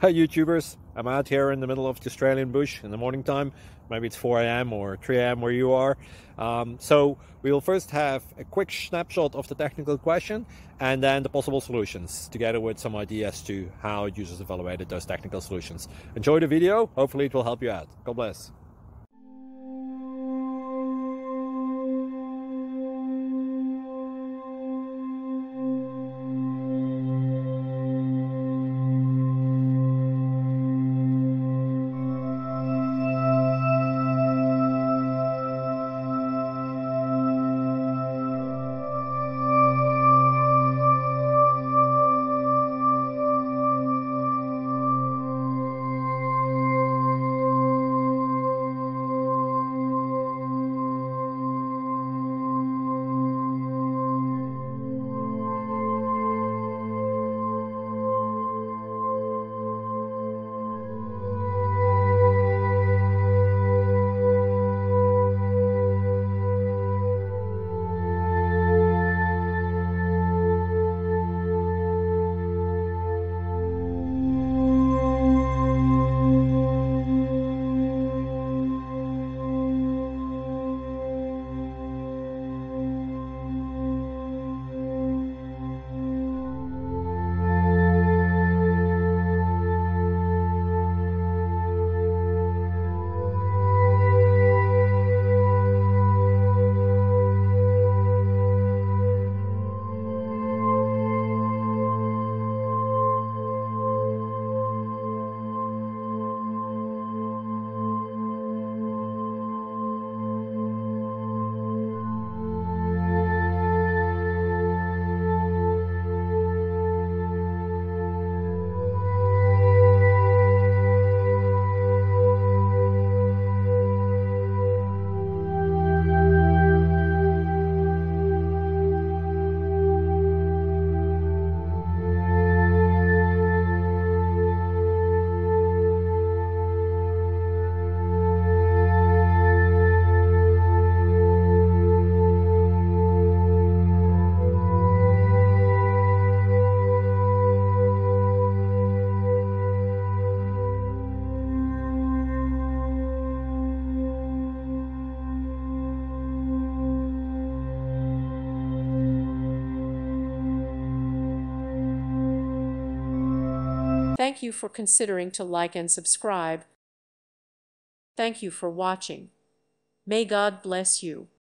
YouTubers. I'm out here in the middle of the Australian bush in the morning time. Maybe it's 4 a.m. or 3 a.m. where you are. So we will first have a quick snapshot of the technical question and then the possible solutions, together with some ideas to how users evaluated those technical solutions. Enjoy the video. Hopefully it will help you out. God bless. Thank you for considering to like and subscribe. Thank you for watching. May God bless you.